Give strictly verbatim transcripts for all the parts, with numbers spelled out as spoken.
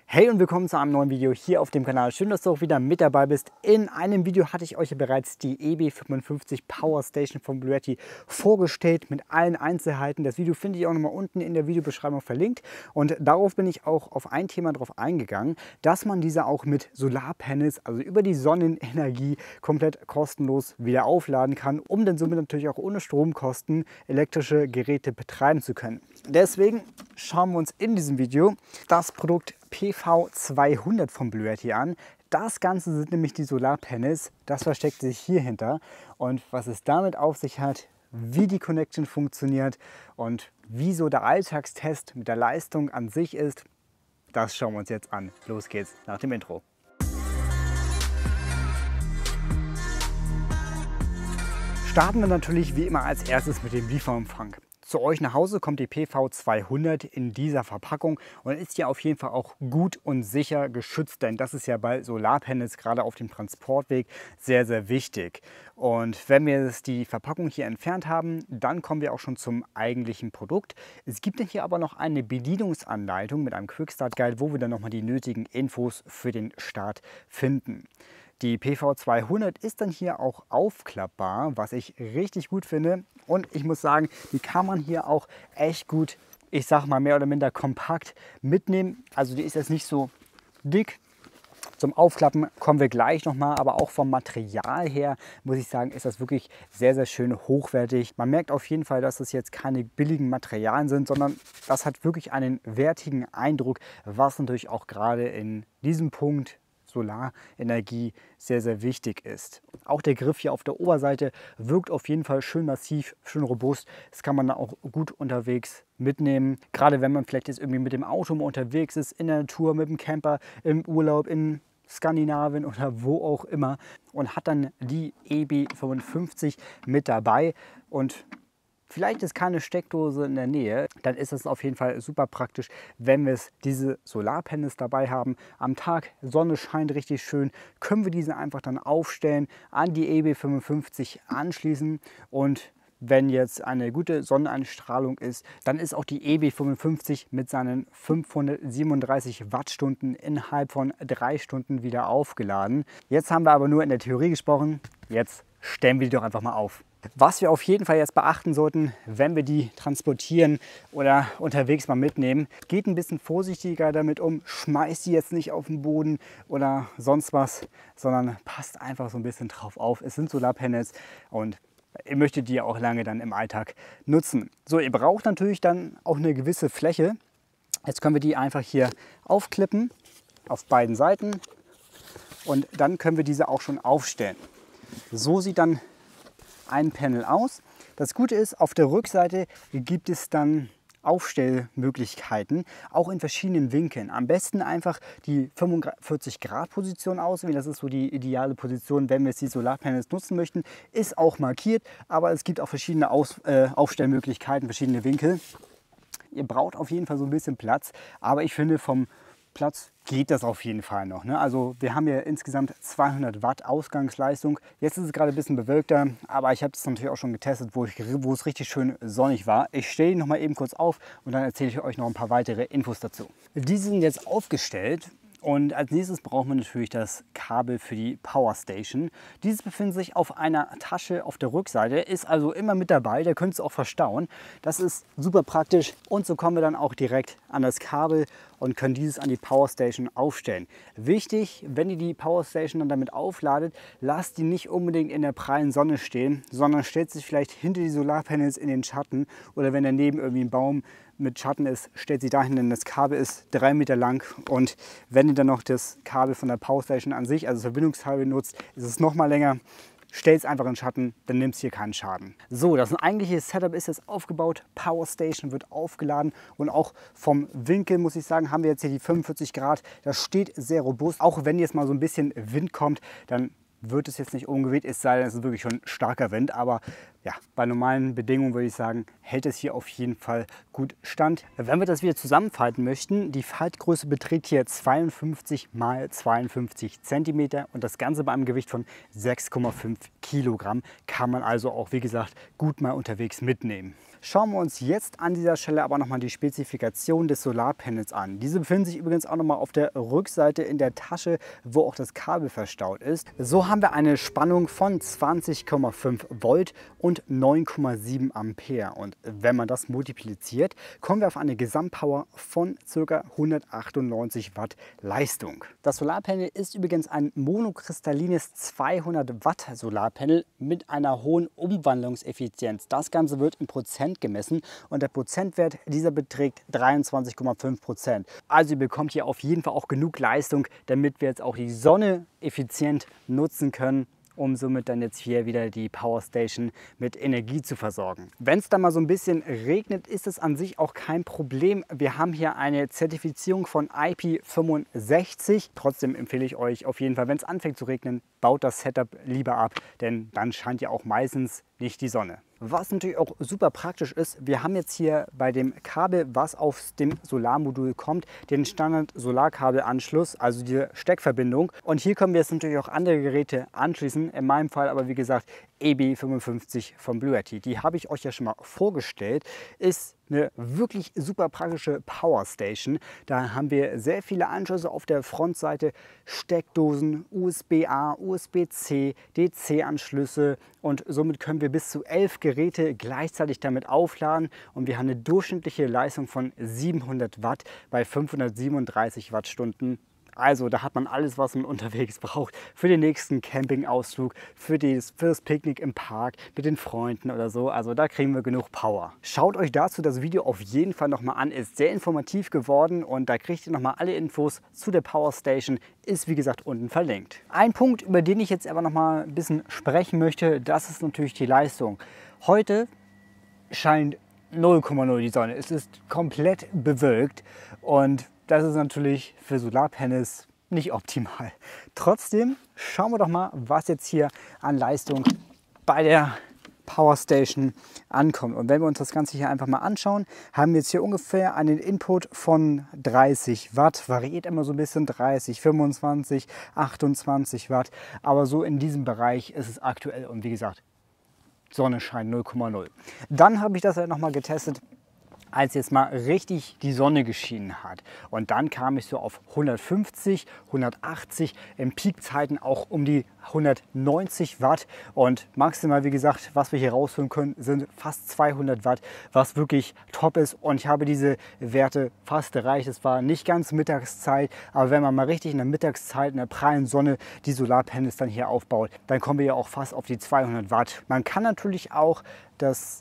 Hey und willkommen zu einem neuen Video hier auf dem Kanal. Schön, dass du auch wieder mit dabei bist. In einem Video hatte ich euch ja bereits die E B fünfundfünfzig Power Station von Bluetti vorgestellt mit allen Einzelheiten. Das Video finde ich auch nochmal unten in der Videobeschreibung verlinkt. Und darauf bin ich auch auf ein Thema drauf eingegangen, dass man diese auch mit Solarpanels, also über die Sonnenenergie, komplett kostenlos wieder aufladen kann, um dann somit natürlich auch ohne Stromkosten elektrische Geräte betreiben zu können. Deswegen schauen wir uns in diesem Video das Produkt P V zweihundert von Bluetti an. Das Ganze sind nämlich die Solarpanels. Das versteckt sich hier hinter. Und was es damit auf sich hat, wie die Connection funktioniert und wie so der Alltagstest mit der Leistung an sich ist, das schauen wir uns jetzt an. Los geht's nach dem Intro. Starten wir natürlich wie immer als erstes mit dem Lieferumfang. Zu euch nach Hause kommt die P V zweihundert in dieser Verpackung und ist ja auf jeden Fall auch gut und sicher geschützt, denn das ist ja bei Solarpanels gerade auf dem Transportweg sehr, sehr wichtig. Und wenn wir jetzt die Verpackung hier entfernt haben, dann kommen wir auch schon zum eigentlichen Produkt. Es gibt hier aber noch eine Bedienungsanleitung mit einem Quick-Start Guide, wo wir dann nochmal die nötigen Infos für den Start finden. Die P V zweihundert ist dann hier auch aufklappbar, was ich richtig gut finde. Und ich muss sagen, die kann man hier auch echt gut, ich sag mal mehr oder minder kompakt mitnehmen. Also die ist jetzt nicht so dick. Zum Aufklappen kommen wir gleich nochmal, aber auch vom Material her muss ich sagen, ist das wirklich sehr, sehr schön hochwertig. Man merkt auf jeden Fall, dass es jetzt keine billigen Materialien sind, sondern das hat wirklich einen wertigen Eindruck, was natürlich auch gerade in diesem Punkt Solarenergie sehr, sehr wichtig ist. Auch der Griff hier auf der Oberseite wirkt auf jeden Fall schön massiv, schön robust. Das kann man auch gut unterwegs mitnehmen. Gerade wenn man vielleicht jetzt irgendwie mit dem Auto mal unterwegs ist, in der Natur, mit dem Camper, im Urlaub, in Skandinavien oder wo auch immer und hat dann die E B fünfundfünfzig mit dabei. Und vielleicht ist keine Steckdose in der Nähe, dann ist es auf jeden Fall super praktisch, wenn wir diese Solarpanels dabei haben. Am Tag, Sonne scheint richtig schön, können wir diese einfach dann aufstellen, an die E B fünfundfünfzig anschließen und wenn jetzt eine gute Sonneneinstrahlung ist, dann ist auch die E B fünfundfünfzig mit seinen fünfhundertsiebenunddreißig Wattstunden innerhalb von drei Stunden wieder aufgeladen. Jetzt haben wir aber nur in der Theorie gesprochen, jetzt stellen wir die doch einfach mal auf. Was wir auf jeden Fall jetzt beachten sollten, wenn wir die transportieren oder unterwegs mal mitnehmen, geht ein bisschen vorsichtiger damit um, schmeißt die jetzt nicht auf den Boden oder sonst was, sondern passt einfach so ein bisschen drauf auf. Es sind Solarpanels und ihr möchtet die ja auch lange dann im Alltag nutzen. So, ihr braucht natürlich dann auch eine gewisse Fläche. Jetzt können wir die einfach hier aufklippen auf beiden Seiten und dann können wir diese auch schon aufstellen. So sieht dann ein Panel aus. Das Gute ist, auf der Rückseite gibt es dann Aufstellmöglichkeiten, auch in verschiedenen Winkeln. Am besten einfach die fünfundvierzig Grad Position auswählen. Das ist so die ideale Position, wenn wir jetzt die Solarpanels nutzen möchten. Ist auch markiert, aber es gibt auch verschiedene Aus, äh, Aufstellmöglichkeiten, verschiedene Winkel. Ihr braucht auf jeden Fall so ein bisschen Platz, aber ich finde, vom Platz geht das auf jeden Fall noch. Ne? Also wir haben hier insgesamt zweihundert Watt Ausgangsleistung. Jetzt ist es gerade ein bisschen bewölkter, aber ich habe es natürlich auch schon getestet, wo, ich, wo es richtig schön sonnig war. Ich stelle ihn noch mal eben kurz auf und dann erzähle ich euch noch ein paar weitere Infos dazu. Die sind jetzt aufgestellt. Und als nächstes brauchen wir natürlich das Kabel für die Power Station. Dieses befindet sich auf einer Tasche auf der Rückseite, ist also immer mit dabei, da könnt ihr es auch verstauen. Das ist super praktisch und so kommen wir dann auch direkt an das Kabel und können dieses an die Power Station aufstellen. Wichtig, wenn ihr die Power Station dann damit aufladet, lasst die nicht unbedingt in der prallen Sonne stehen, sondern stellt sich vielleicht hinter die Solarpanels in den Schatten oder wenn daneben irgendwie ein Baum mit Schatten ist, stellt sie dahin, denn das Kabel ist drei Meter lang und wenn ihr dann noch das Kabel von der Power Station an sich, also das Verbindungskabel nutzt, ist es noch mal länger. Stellt es einfach in den Schatten, dann nimmt es hier keinen Schaden. So, das eigentliche Setup ist jetzt aufgebaut, Power Station wird aufgeladen und auch vom Winkel, muss ich sagen, haben wir jetzt hier die fünfundvierzig Grad. Das steht sehr robust, auch wenn jetzt mal so ein bisschen Wind kommt, dann wird es jetzt nicht umgeweht, es sei denn, es ist wirklich schon starker Wind. Aber ja, bei normalen Bedingungen würde ich sagen, hält es hier auf jeden Fall gut stand. Wenn wir das wieder zusammenfalten möchten, die Faltgröße beträgt hier zweiundfünfzig mal zweiundfünfzig Zentimeter und das Ganze bei einem Gewicht von sechs Komma fünf Kilogramm kann man also auch, wie gesagt, gut mal unterwegs mitnehmen. Schauen wir uns jetzt an dieser Stelle aber nochmal die Spezifikation des Solarpanels an. Diese befinden sich übrigens auch nochmal auf der Rückseite in der Tasche, wo auch das Kabel verstaut ist. So haben wir eine Spannung von zwanzig Komma fünf Volt und neun Komma sieben Ampere. Und wenn man das multipliziert, kommen wir auf eine Gesamtpower von ca. hundertachtundneunzig Watt Leistung. Das Solarpanel ist übrigens ein monokristallines zweihundert Watt Solarpanel mit einer hohen Umwandlungseffizienz. Das Ganze wird in Prozent gemessen und der Prozentwert dieser beträgt dreiundzwanzig Komma fünf Prozent. Also ihr bekommt hier auf jeden Fall auch genug Leistung, damit wir jetzt auch die Sonne effizient nutzen können, um somit dann jetzt hier wieder die Powerstation mit Energie zu versorgen. Wenn es dann mal so ein bisschen regnet, ist es an sich auch kein Problem. Wir haben hier eine Zertifizierung von I P fünfundsechzig. Trotzdem empfehle ich euch auf jeden Fall, wenn es anfängt zu regnen, baut das Setup lieber ab, denn dann scheint ja auch meistens nicht die Sonne. Was natürlich auch super praktisch ist, wir haben jetzt hier bei dem Kabel, was auf dem Solarmodul kommt, den Standard Solarkabelanschluss, also die Steckverbindung. Und hier können wir jetzt natürlich auch andere Geräte anschließen. In meinem Fall aber wie gesagt E B fünfundfünfzig von Bluetti. Die habe ich euch ja schon mal vorgestellt. Ist eine wirklich super praktische Powerstation. Da haben wir sehr viele Anschlüsse auf der Frontseite, Steckdosen, U S B A, U S B C, D C-Anschlüsse und somit können wir bis zu elf Geräte gleichzeitig damit aufladen und wir haben eine durchschnittliche Leistung von siebenhundert Watt bei fünfhundertsiebenunddreißig Wattstunden. Also da hat man alles, was man unterwegs braucht für den nächsten Campingausflug, für das, für das Picknick im Park mit den Freunden oder so. Also da kriegen wir genug Power. Schaut euch dazu das Video auf jeden Fall nochmal an. Ist sehr informativ geworden und da kriegt ihr nochmal alle Infos zu der Powerstation. Ist wie gesagt unten verlinkt. Ein Punkt, über den ich jetzt aber nochmal ein bisschen sprechen möchte, das ist natürlich die Leistung. Heute scheint null Komma null die Sonne. Es ist komplett bewölkt und das ist natürlich für Solarpanels nicht optimal. Trotzdem schauen wir doch mal, was jetzt hier an Leistung bei der Powerstation ankommt. Und wenn wir uns das Ganze hier einfach mal anschauen, haben wir jetzt hier ungefähr einen Input von dreißig Watt. Variiert immer so ein bisschen, dreißig, fünfundzwanzig, achtundzwanzig Watt. Aber so in diesem Bereich ist es aktuell und wie gesagt, Sonnenschein null Komma null. Dann habe ich das halt nochmal getestet, als jetzt mal richtig die Sonne geschienen hat. Und dann kam ich so auf hundertfünfzig, hundertachtzig, in Peakzeiten auch um die hundertneunzig Watt. Und maximal, wie gesagt, was wir hier rausholen können, sind fast zweihundert Watt, was wirklich top ist. Und ich habe diese Werte fast erreicht. Es war nicht ganz Mittagszeit, aber wenn man mal richtig in der Mittagszeit, in der prallen Sonne, die Solarpanels dann hier aufbaut, dann kommen wir ja auch fast auf die zweihundert Watt. Man kann natürlich auch das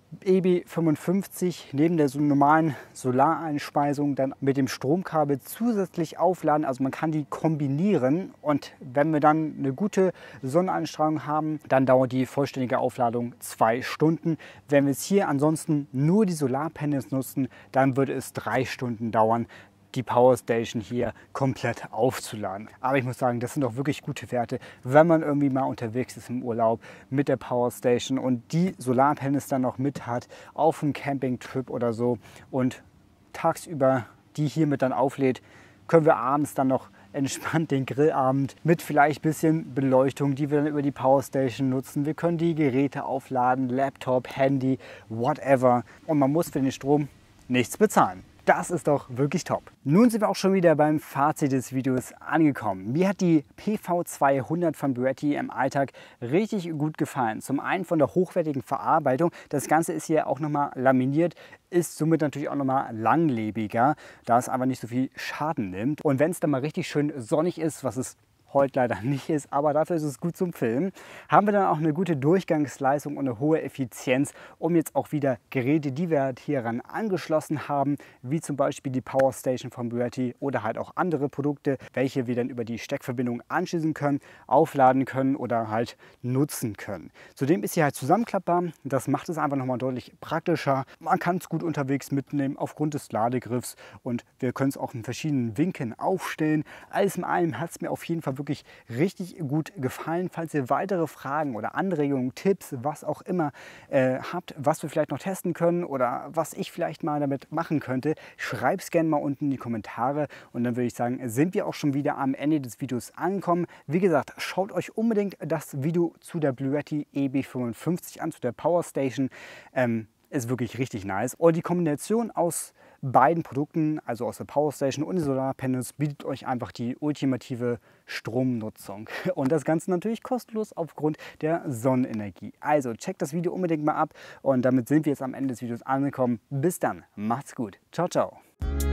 E B fünfundfünfzig neben der so normalen Solareinspeisung dann mit dem Stromkabel zusätzlich aufladen. Also man kann die kombinieren und wenn wir dann eine gute Sonneneinstrahlung haben, dann dauert die vollständige Aufladung zwei Stunden. Wenn wir es hier ansonsten nur die Solarpanels nutzen, dann würde es drei Stunden dauern, die Powerstation hier komplett aufzuladen. Aber ich muss sagen, das sind doch wirklich gute Werte, wenn man irgendwie mal unterwegs ist im Urlaub mit der Powerstation und die Solarpanels dann noch mit hat auf einem Campingtrip oder so und tagsüber die hier mit dann auflädt, können wir abends dann noch entspannt den Grillabend mit vielleicht ein bisschen Beleuchtung, die wir dann über die Powerstation nutzen. Wir können die Geräte aufladen, Laptop, Handy, whatever. Und man muss für den Strom nichts bezahlen. Das ist doch wirklich top. Nun sind wir auch schon wieder beim Fazit des Videos angekommen. Mir hat die P V zweihundert von Bluetti im Alltag richtig gut gefallen. Zum einen von der hochwertigen Verarbeitung. Das Ganze ist hier auch nochmal laminiert, ist somit natürlich auch nochmal langlebiger, da es einfach nicht so viel Schaden nimmt. Und wenn es dann mal richtig schön sonnig ist, was es heute leider nicht ist, aber dafür ist es gut zum Filmen, haben wir dann auch eine gute Durchgangsleistung und eine hohe Effizienz, um jetzt auch wieder Geräte, die wir hieran angeschlossen haben, wie zum Beispiel die Powerstation von Bluetti oder halt auch andere Produkte, welche wir dann über die Steckverbindung anschließen können, aufladen können oder halt nutzen können. Zudem ist sie halt zusammenklappbar, das macht es einfach nochmal deutlich praktischer. Man kann es gut unterwegs mitnehmen aufgrund des Ladegriffs und wir können es auch in verschiedenen Winkeln aufstellen. Alles in allem hat es mir auf jeden Fall wirklich wirklich richtig gut gefallen. Falls ihr weitere Fragen oder Anregungen, Tipps, was auch immer äh, habt, was wir vielleicht noch testen können oder was ich vielleicht mal damit machen könnte, schreibt es gerne mal unten in die Kommentare und dann würde ich sagen, sind wir auch schon wieder am Ende des Videos angekommen. Wie gesagt, schaut euch unbedingt das Video zu der Bluetti E B fünfundfünfzig an, zu der Power Station. Ähm, ist wirklich richtig nice. Und die Kombination aus beiden Produkten, also aus der Power Station und den Solarpanels, bietet euch einfach die ultimative Stromnutzung. Und das Ganze natürlich kostenlos aufgrund der Sonnenenergie. Also checkt das Video unbedingt mal ab und damit sind wir jetzt am Ende des Videos angekommen. Bis dann, macht's gut. Ciao, ciao.